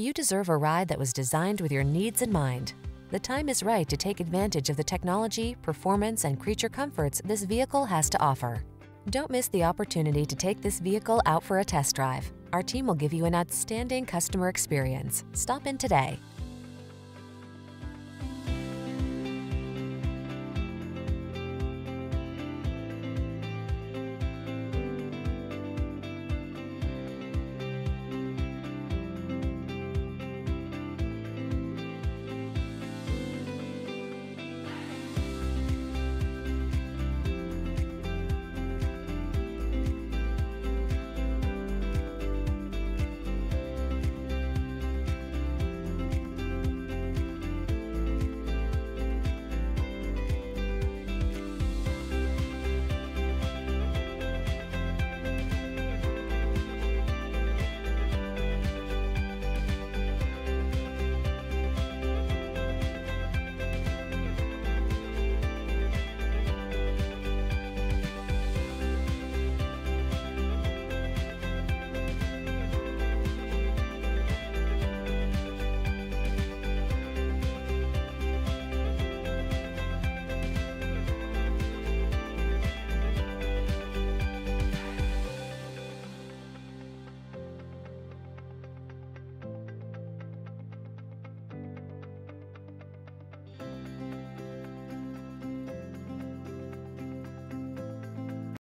You deserve a ride that was designed with your needs in mind. The time is right to take advantage of the technology, performance, and creature comforts this vehicle has to offer. Don't miss the opportunity to take this vehicle out for a test drive. Our team will give you an outstanding customer experience. Stop in today.